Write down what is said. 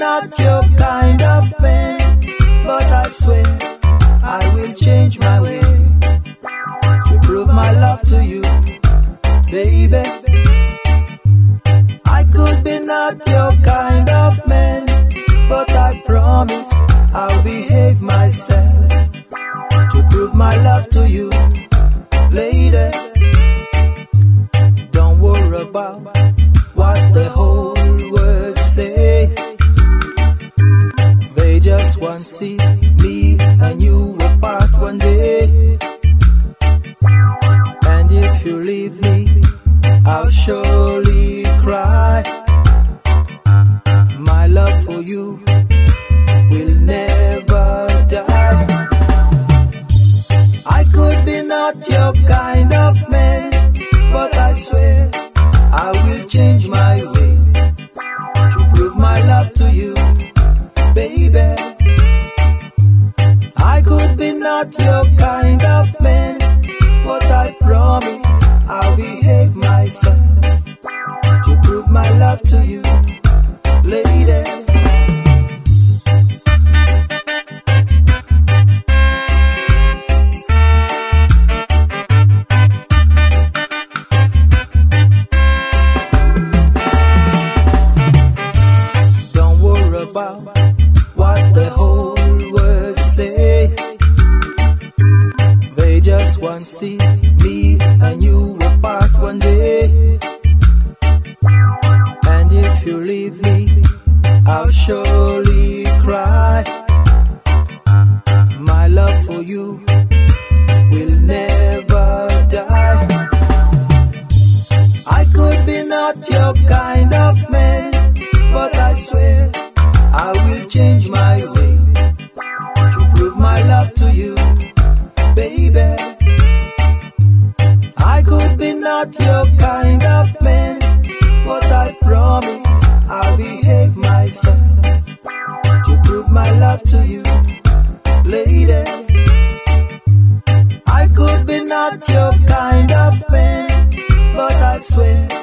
not your kind of man, but I swear I will change my way to prove my love to you, baby. I could be not your kind of man, but I promise I'll behave myself to prove my love to you, lady. Don't worry about what the whole world say. They just want to see me and you apart one day. And if you leave me, I'll surely cry. My love for you will never die. I could be not your kind of man, but I swear I will change my way to prove my love to you, baby. I could be not your kind of man, but I promise I'll behave myself to prove my love to you, lady. About what the whole world say. They just want to see me and you apart one day. And if you leave me, I'll surely cry. My love for you will never die. I could be not your kind of man, but I swear I will change my way to prove my love to you, baby. I could be not your kind of man, but I promise I'll behave myself to prove my love to you, lady. I could be not your kind of man, but I swear